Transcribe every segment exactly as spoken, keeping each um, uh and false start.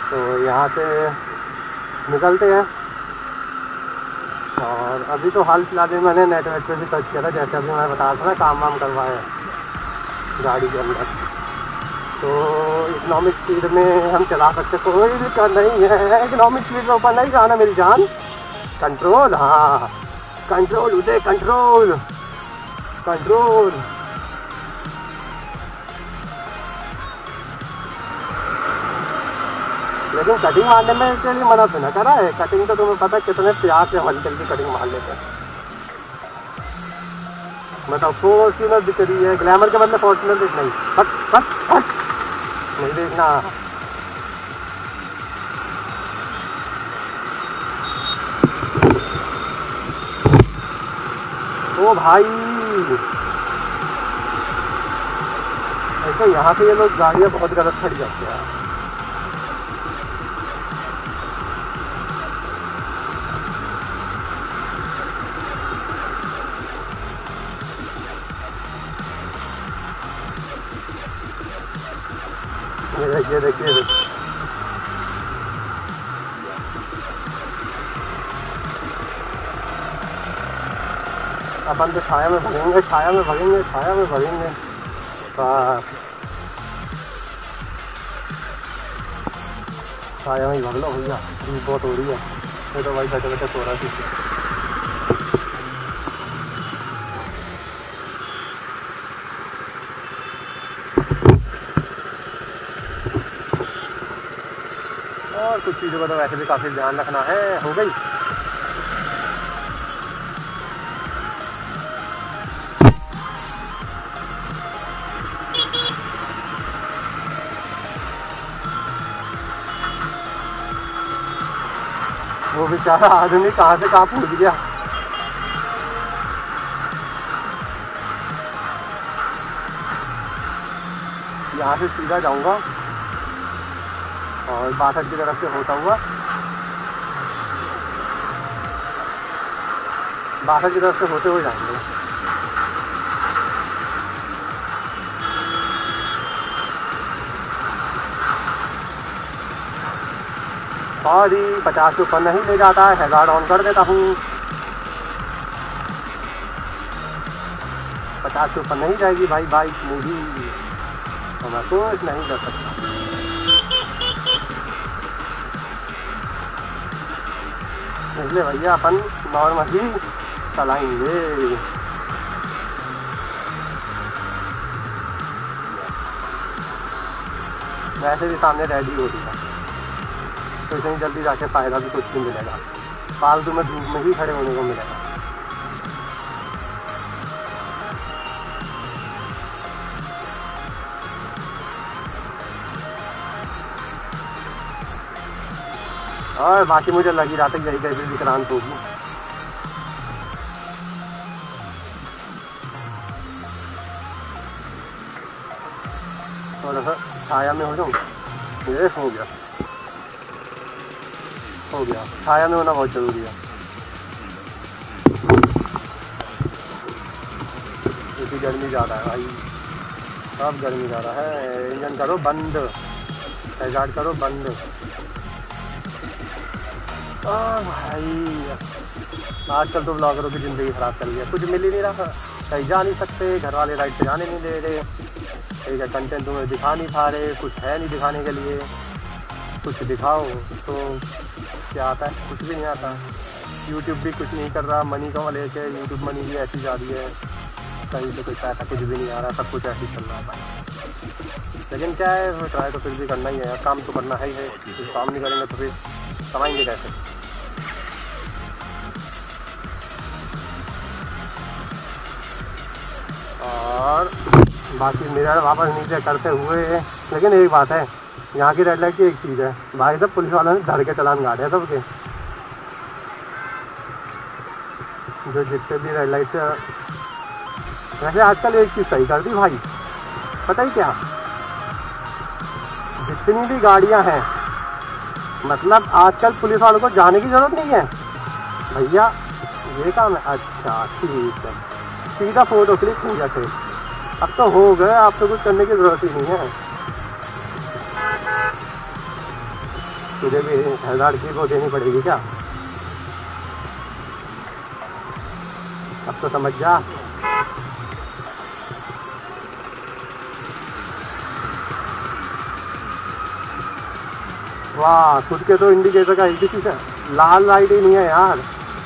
तो यहाँ से निकलते हैं। और अभी तो हाल फिलहाल में मैंने नेटवर्क पे भी सर्च किया था, जैसे अभी मैं बता रहा था ना काम वाम करवाए गाड़ी के अंदर, तो इकोनॉमिक स्पीड में हम चला सकते, कोई दिक्कत नहीं है। इकोनॉमिक स्पीड में ऊपर नहीं जाना मेरी जान, कंट्रोल, हाँ कंट्रोल उदय, कंट्रोल कंट्रोल। लेकिन कटिंग मारने में के लिए मना तो ना करा है, कटिंग तो तुम्हें पता है कितने प्यार से हल्की की कटिंग मार लेते हैं। मतलब फॉर्च्यूनर दिख रही है, ग्लैमर के बदले फॉर्च्यूनर दिख नहीं, हट हट हट नहीं देखना। ओ भाई ऐसे यहाँ पे ये लोग गाड़ियाँ बहुत गलत खड़ी करते हैं। ये देखिए देखिए अपन तो छाया में भगेंगे, छाया में भगेंगे, छाया में भगेंगे। छाया में ही भग लो भैया, धूप बहुत हो रही है, मैं तो भाई बैठे बैठे सो रहा थी। और कुछ चीज़ों का तो वैसे भी काफ़ी ध्यान रखना है। हो गई वो बेचारा आदमी कहाँ से कहाँ पहुँच गया। यहाँ से सीधा जाऊँगा और बासठ की तरफ से होता हुआ, बासठ की तरफ से होते हुए जाएंगे। सॉरी पचास के ऊपर नहीं ले जाता है, हैजार्ड ऑन कर देता हूँ। पचास के ऊपर नहीं जाएगी भाई बाइक मेरी, तो मैं कुछ नहीं कर सकता। इसलिए भैया अपन नॉर्मली चलाएंगे। वैसे भी सामने रेडी हो रही है, तो इतनी जल्दी जाके फ़ायदा भी कुछ नहीं मिलेगा, फालतू में धूप में ही खड़े होने को मिलेगा। और बाकी मुझे लगी रहा था यही कैसे विक्रांत होगी। थोड़ा सा छाया में हो जाऊँ, ये हो गया हो गया छाया में होना बहुत ज़रूरी है, क्योंकि गर्मी ज़्यादा है भाई, सब गर्मी ज़्यादा है। इंजन करो बंद, हैजार्ड करो बंद। आ भाई आजकल तो ब्लॉगरों की ज़िंदगी ख़राब चल रही है, कुछ मिल ही नहीं रहा, कहीं जा नहीं सकते, घर वाले राइड पे जाने नहीं दे रहे, ठीक है कंटेंट तुम्हें दिखा नहीं पा रहे, कुछ है नहीं दिखाने के लिए, कुछ दिखाओ तो क्या आता है, कुछ भी नहीं आता। यूट्यूब भी कुछ नहीं कर रहा, मनी को लेके यूट्यूब मनी भी ऐसी जा रही है, कहीं से कोई पैसा कुछ भी नहीं आ रहा, सब कुछ ऐसे ही चल रहा है भाई। लेकिन क्या है, ट्राई तो फिर भी करना ही है, काम तो करना है ही है, काम नहीं करेंगे तो फिर कमाएंगे कैसे। और बाकी मिरर वापस नीचे करते हुए, लेकिन एक बात है यहाँ की रेड लाइट की एक चीज़ है भाई, सब पुलिस वालों ने धर के चलान काटे हैं सबके, जो जितने भी रेड लाइट से। वैसे आजकल एक चीज़ सही कर दी भाई, पता ही क्या, जितनी भी गाड़ियाँ हैं, मतलब आजकल पुलिस वालों को जाने की ज़रूरत नहीं है भैया, ये काम है। अच्छा ठीक है, सीधा फोटो क्लिक हो जाते, अब तो हो गए, आप तो कुछ करने की ज़रूरत ही नहीं है। तुझे भी हजार की वो देनी पड़ेगी क्या? अब तो समझ जा। वाह, खुद के तो इंडिकेटर का एक भी चीज़ है, लाल लाइट ही नहीं है यार।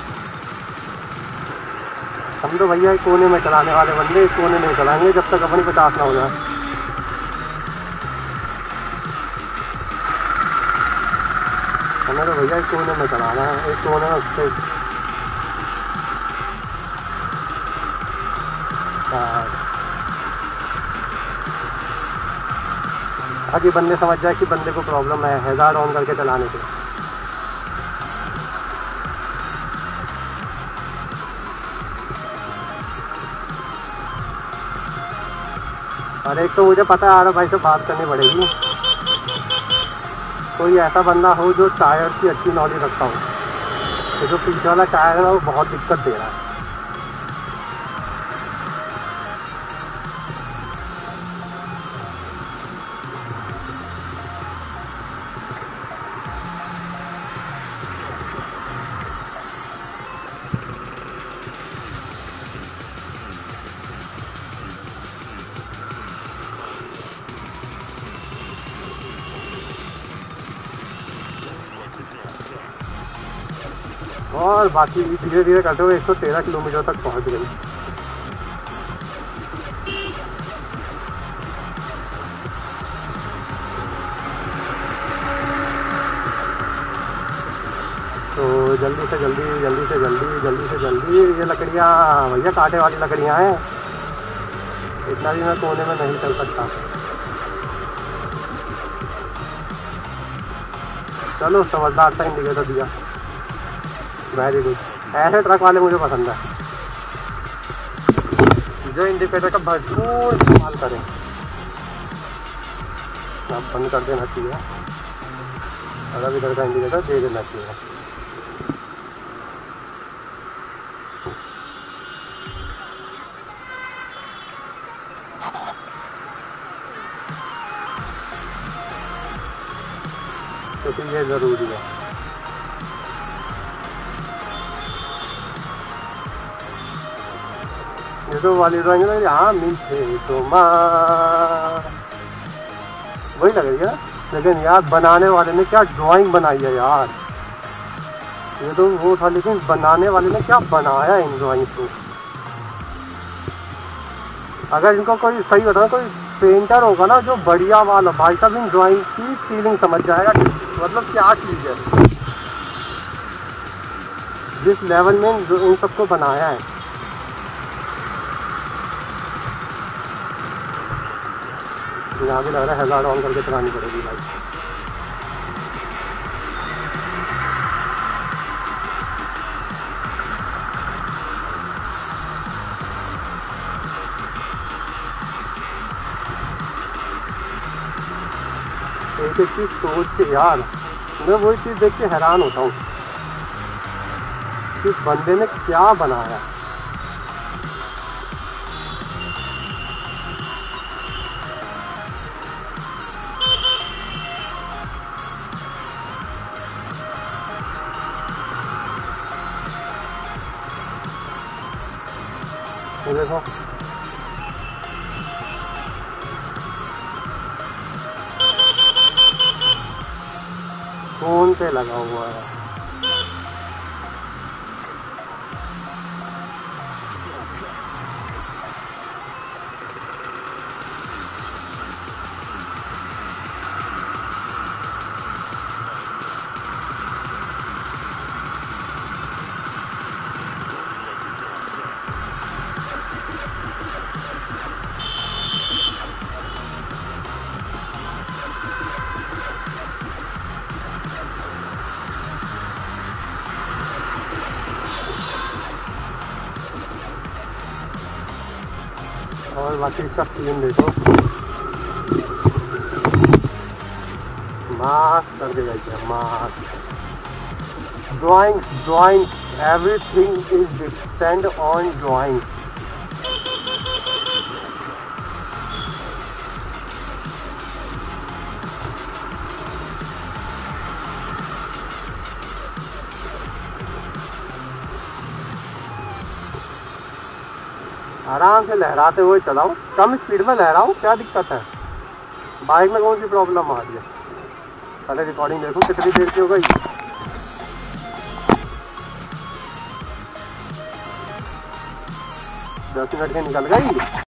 हम तो भैया एक कोने में चलाने वाले बंदे, एक कोने में चलाएंगे जब तक अपनी पचास ना हो जाए। हमें तो भैया एक कोने में चलाना है, एक कोने में उससे ताकि बंदे समझ जाए कि बंदे को प्रॉब्लम है हैजार्ड ऑन करके चलाने से। और एक तो मुझे पता है आरव भाई से बात करनी पड़ेगी, कोई ऐसा बंदा हो जो टायर की अच्छी नॉलेज रखता हो। तो जो पीछे वाला टायर है वो बहुत दिक्कत दे रहा है। और बाकी धीरे धीरे करते हुए एक सौ तेरह किलोमीटर तक पहुंच गई। तो जल्दी से जल्दी जल्दी से जल्दी जल्दी से जल्दी ये लकड़ियाँ भैया कांटे वाली लकड़ियाँ हैं, इतना भी मैं कोने में नहीं चल सकता। चलो समझदार सा इंडिकेटर दिया, वेरी गुड। ऐसे ट्रक वाले मुझे पसंद है जो इंडिकेटर का भरपूर इस्तेमाल करें। अब बंद कर देना चाहिए, अगर इधर का इंडिकेटर दे देना चाहिए। क्योंकि ये ज़रूरी है। ये तो वाली ड्राइंग लग रही है, हाँ मीठे तो माँ वही लग रही है। लेकिन यार बनाने वाले ने क्या ड्राइंग बनाई है यार, ये तो वो था, लेकिन बनाने वाले ने क्या बनाया इन ड्राइंग को। अगर इनको कोई सही बताओ, कोई पेंटर होगा ना जो बढ़िया वाला, भाई साहब इन ड्राइंग की फीलिंग समझ जाएगा मतलब क्या चीज़ है, जिस लेवल में जो इन सबको बनाया है। यहाँ भी लग रहा है हैजार्ड ऑन करके चलानी पड़ेगी भाई। एक एक चीज़ सोच के यार, मैं वही चीज़ देख के हैरान होता हूँ कि बंदे ने क्या बनाया। तो देखो फोन पे लगा हुआ है। और बाकी इसका सीन देखो, मास कर देगा क्या, mass drawing drawing everything is depend on drawing. आराम से लहराते हुए चलाओ, कम स्पीड में लहराओ, क्या दिक्कत है? बाइक में कौन सी प्रॉब्लम आ रही है? पहले रिकॉर्डिंग देखो कितनी देर की हो गई। दस मिनट के निकल गई।